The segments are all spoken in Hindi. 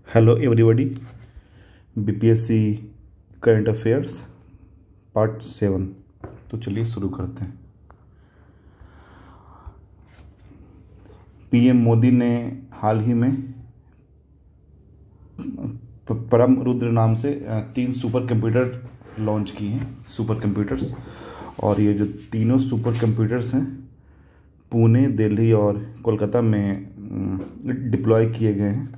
Hello everybody. BPSC current affairs part 7। तो चलिए शुरू करते हैं। पीएम मोदी ने हाल ही में परम रुद्र नाम से 3 सुपर कंप्यूटर लॉन्च किए हैं, सुपर कंप्यूटर्स। और ये जो तीनों सुपर कंप्यूटर्स हैं पुणे, दिल्ली और कोलकाता में डिप्लॉय किए गए हैं।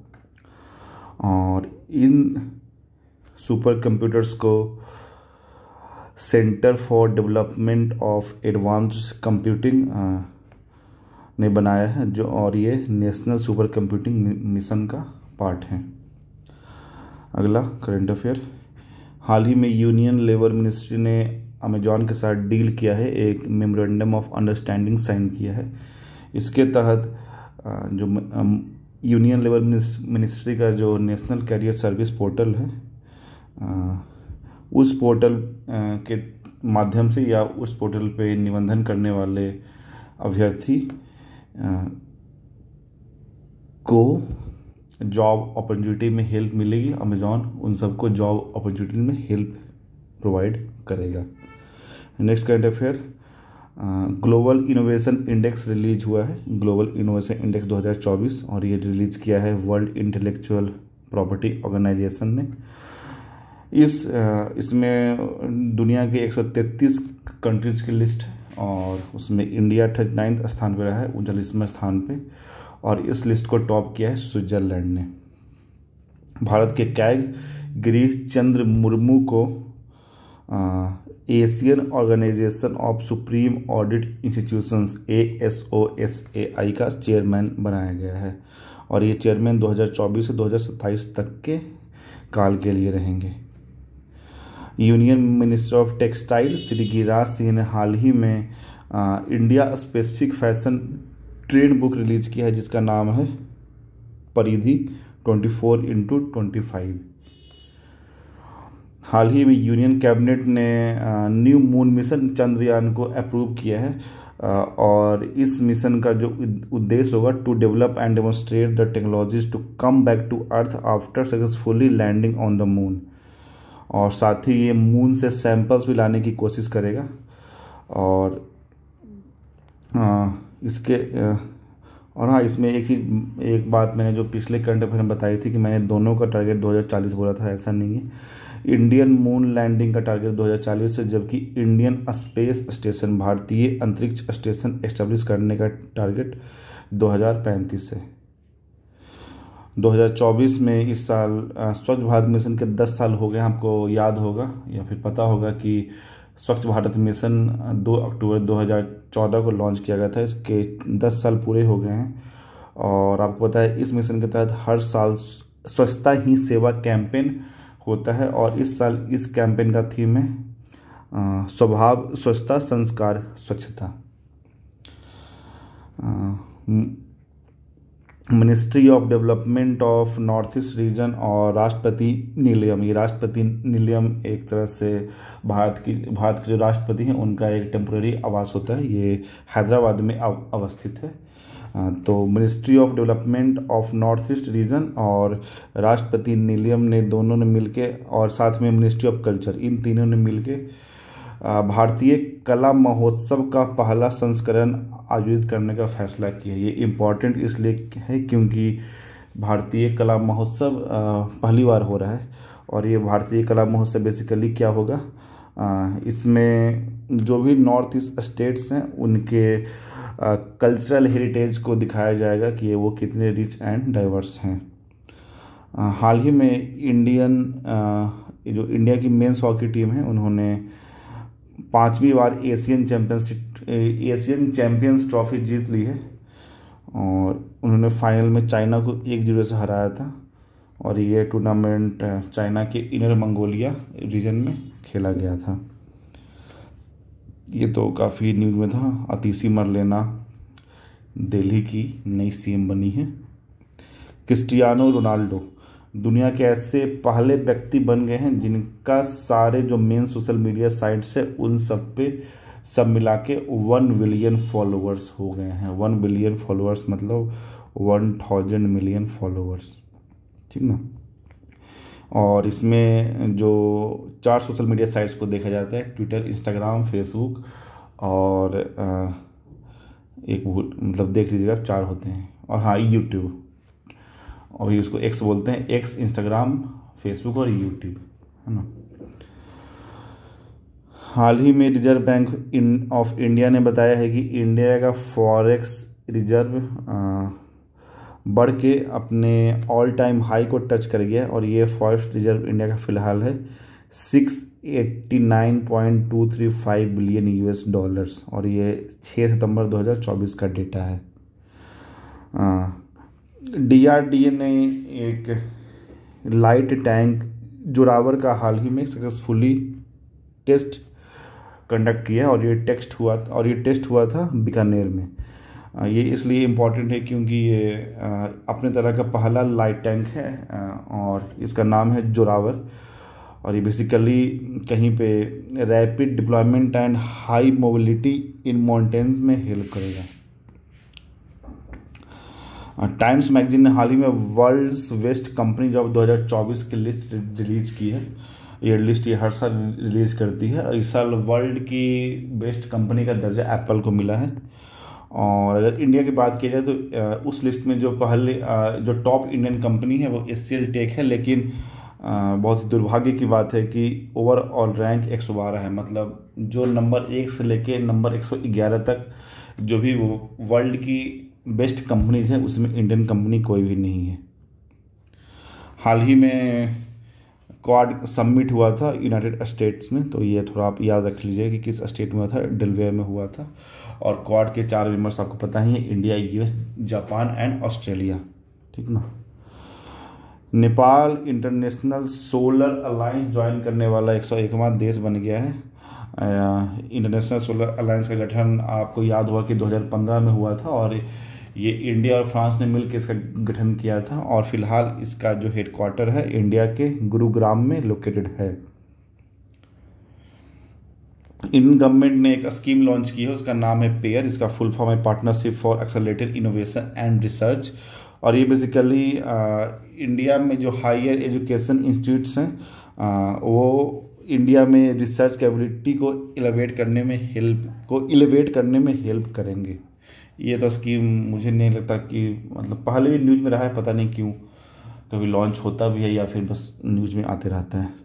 और इन सुपर कंप्यूटर्स को centre for development of advanced computing ने बनाया है, जो और ये नेशनल सुपर कंप्यूटिंग मिशन का पार्ट है। अगला करंट अफेयर। हाल ही में यूनियन लेबर मिनिस्ट्री ने अमेजॉन के साथ डील किया है, एक मेमोरेंडम ऑफ अंडरस्टैंडिंग साइन किया है। इसके तहत जो यूनियन लेबर मिनिस्ट्री का जो नेशनल कैरियर सर्विस पोर्टल है, उस पोर्टल के माध्यम से या उस पोर्टल पे निबंधन करने वाले अभ्यर्थी को जॉब अपॉर्चुनिटी में हेल्प मिलेगी। अमेजॉन उन सबको जॉब अपॉर्चुनिटी में हेल्प प्रोवाइड करेगा। Next current affair. Global innovation index release हुआ है, ग्लोबल इनोवेशन इंडेक्स 2024, और ये रिलीज किया है वर्ल्ड इंटेलेक्चुअल प्रॉपर्टी ऑर्गेनाइजेशन ने। इसमें दुनिया के 133 कंट्रीज की लिस्ट है और उसमें इंडिया 39 स्थान पर रहा है, 39वें स्थान पे। और इस लिस्ट को टॉप किया है स्विट्जरलैंड ने। भारत के कैग गिरीश चंद्र मुर्मू को Asian organisation of supreme audit institutions ASOSAI का चेयरमैन बनाया गया है। और ये चेयरमैन 2024 से 2027 तक के काल के लिए रहेंगे। Union minister of textile Shri Giriraj Singh ने हाल ही में India specific fashion trend book release किया है, जिसका नाम है परिधि 24x25। हाल ही में यूनियन कैबिनेट ने न्यू मून मिशन चंद्रयान को अप्रूव किया है। और इस मिशन का जो उद्देश्य होगा, to develop and demonstrate the technologies to come back to earth after successfully landing on the moon. और साथ ही ये मून से सैंपल्स भी लाने की कोशिश करेगा। और इसमें एक बात मैंने जो पिछले करंट अफेयर में बताई थी कि मैंने दोनों का टारगेट 2040 बोला था, ऐसा नहीं है। इंडियन मून लैंडिंग का टारगेट 2040 से, जबकि इंडियन स्पेस स्टेशन, भारतीय अंतरिक्ष स्टेशन एस्टेब्लिश करने का टारगेट 2035 से। 2024 में इस साल स्वच्छ भारत मिशन के 10 साल हो गए। आपको याद होगा या फिर पता होगा कि स्वच्छ भारत मिशन 2 अक्टूबर 2014 को लॉन्च किया गया था। इसके 10 साल पूरे हो गए हैं। और आपको पता है इस मिशन के तहत हर साल स्वच्छता ही सेवा कैंपेन होता है। और इस साल इस कैंपेन का थीम है स्वभाव स्वच्छता, संस्कार स्वच्छता। Ministry of development of north east region और राष्ट्रपति निलयम, ये राष्ट्रपति निलयम एक तरह से भारत के जो राष्ट्रपति हैं उनका एक टेम्पररी आवास होता है। ये हैदराबाद में अवस्थित है। तो ministry of development of north east region और राष्ट्रपति निलयम ने दोनों ने मिलके, और साथ में मिनिस्ट्री ऑफ कल्चर, इन तीनों ने मिलके भारतीय कला महोत्सव का पहला संस्करण आयोजित करने का फैसला किया। ये इम्पॉर्टेंट इसलिए है क्योंकि भारतीय कला महोत्सव पहली बार हो रहा है। और ये भारतीय कला महोत्सव बेसिकली क्या होगा, इसमें जो भी नॉर्थ ईस्ट स्टेट्स हैं उनके कल्चरल हेरिटेज को दिखाया जाएगा कि वो कितने रिच एंड डाइवर्स हैं। हाल ही में जो इंडिया की मेंस हॉकी टीम है उन्होंने 5वीं बार एशियन चैंपियंस ट्रॉफी जीत ली है। और उन्होंने फाइनल में चाइना को 1-0 से हराया था। और ये टूर्नामेंट चाइना के इनर मंगोलिया रीजन में खेला गया था। ये तो काफ़ी न्यूज़ में था। अतिशी मरलेना दिल्ली की नई सीएम बनी है। क्रिस्टियानो रोनाल्डो दुनिया के ऐसे पहले व्यक्ति बन गए हैं जिनका सारे जो मेन सोशल मीडिया साइट्स है उन सब पे सब मिला के 1 बिलियन फॉलोअर्स हो गए हैं। 1 बिलियन फॉलोअर्स मतलब 1000 मिलियन फॉलोअर्स। ठीक ना। और इसमें जो 4 सोशल मीडिया साइट्स को देखा जाता है, ट्विटर, इंस्टाग्राम, फेसबुक और एक मतलब देख लीजिएगा 4 होते हैं। और हाँ, यूट्यूब, और भी उसको एक्स बोलते हैं, एक्स, इंस्टाग्राम, फेसबुक और यूट्यूब, है ना। हाल ही में रिजर्व बैंक ऑफ इंडिया ने बताया है कि इंडिया का फॉरेक्स रिजर्व बढ़ के अपने ऑल टाइम हाई को टच कर गया और ये फॉरेक्स रिजर्व इंडिया का फिलहाल है 689.235 बिलियन यूएस डॉलर्स, और ये 6 सितंबर 2024 का डेटा है। डीआरडीए ने एक लाइट टैंक जोरावर का हाल ही में सक्सेसफुली टेस्ट कंडक्ट किया और ये टेस्ट हुआ था बीकानेर में। ये इसलिए इम्पॉर्टेंट है क्योंकि ये अपने तरह का पहला लाइट टैंक है और इसका नाम है जोरावर, और ये बेसिकली कहीं पे rapid deployment and high mobility in mountains में हेल्प करेगा। टाइम्स मैगजीन ने हाल ही में वर्ल्ड्स बेस्ट कंपनी जॉब 2024 की लिस्ट रिलीज की है। ये लिस्ट ये हर साल रिलीज करती है। इस साल वर्ल्ड की बेस्ट कंपनी का दर्जा एप्पल को मिला है। और अगर इंडिया की बात की जाए तो उस लिस्ट में जो टॉप इंडियन कंपनी है वो एचसीएल टेक है, लेकिन बहुत ही दुर्भाग्य की बात है कि ओवरऑल रैंक 112 है। मतलब जो नंबर 1 से लेके नंबर 111 तक जो भी वो वर्ल्ड की बेस्ट कंपनीज हैं उसमें इंडियन कंपनी कोई भी नहीं है। हाल ही में क्वाड समिट हुआ था यूनाइटेड स्टेट्स में, तो ये थोड़ा आप याद रख लीजिए कि किस स्टेट में हुआ था, डेलवेयर में हुआ था। और क्वाड के 4 मेंबर्स आपको पता ही है, India, US, Japan and Australia, ठीक ना। Nepal international solar alliance join करने वाला 101वां देश बन गया है। इंटरनेशनल सोलर अलायंस का गठन आपको याद हुआ कि 2015 में हुआ था और ये इंडिया और फ्रांस ने मिलकर इसका गठन किया था, और फिलहाल इसका जो हेडक्वार्टर है इंडिया के गुरुग्राम में लोकेटेड है। इंडियन गवर्नमेंट ने एक स्कीम लॉन्च की है, उसका नाम है पेयर। इसका फुल फॉर्म है partnership for accelerated innovation and research, और ये बेसिकली इंडिया में जो हायर एजुकेशन इंस्टीट्यूट्स हैं वो इंडिया में रिसर्च कैपेबिलिटी को एलिवेट करने में हेल्प करेंगे। ये तो स्कीम मुझे नहीं लगता कि मतलब पहले भी न्यूज़ में रहा है, पता नहीं क्यों कभी लॉन्च होता भी है या फिर बस न्यूज़ में आते रहता है।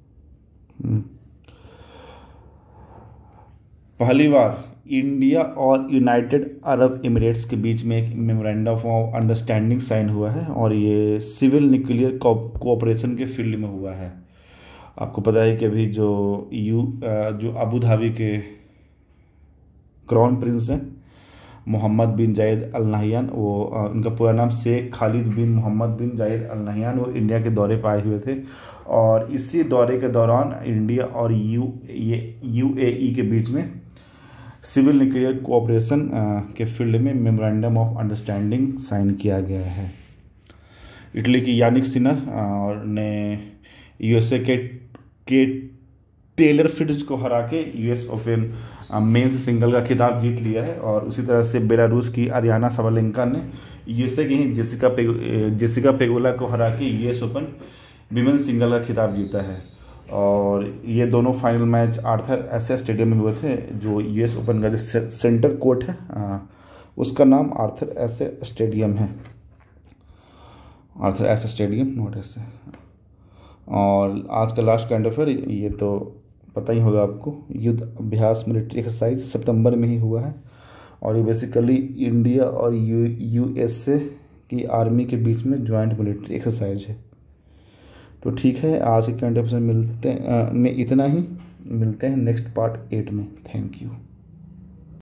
पहली बार इंडिया और यूनाइटेड अरब एमिरेट्स के बीच में एक मेमोरेंडम ऑफ अंडरस्टैंडिंग साइन हुआ है, और ये सिविल न्यूक्लियर कोऑपरेशन के फील्ड में हुआ है। आपको पता है कि अभी जो अबू धाबी के क्राउन प्रिंस हैं मोहम्मद बिन जायद अल नहयान, वो उनका पूरा नाम शेख खालिद बिन मोहम्मद बिन जायद अल नहयान, वो इंडिया के दौरे पर आए हुए थे। और इसी दौरे के दौरान इंडिया और यूएई के बीच में सिविल न्यूक्लियर कोऑपरेशन के फील्ड में मेमोरेंडम ऑफ अंडरस्टैंडिंग साइन किया गया है। इटली की यानिक सिनर ने यूएसए के टेलर फ्रिट्ज को हरा के यूएस ओपन मेंस सिंगल का खिताब जीत लिया है, और उसी तरह से बेलारूस की अरियाना साबालेंका ने यूएसए की ही जेसिका पेगोला को हरा के यूएस ओपन विमेन सिंगल का खिताब जीता है। और ये दोनों final match Arthur Ashe stadium में हुए थे। जो यूएस ओपन का जो सेंटर कोर्ट है उसका नाम आर्थर एसे स्टेडियम है, Arthur Ashe stadium, not Ashe. और आज का लास्ट काइंड ऑफ ये तो पता ही होगा आपको, युद्ध अभ्यास मिलिट्री एक्सरसाइज सितंबर में ही हुआ है, और ये बेसिकली इंडिया और यूएसए की आर्मी के बीच में ज्वाइंट मिलिट्री एक्सरसाइज है। तो ठीक है, आज के करंट अफेयर में इतना ही। मिलते हैं नेक्स्ट पार्ट 8 में। Thank you.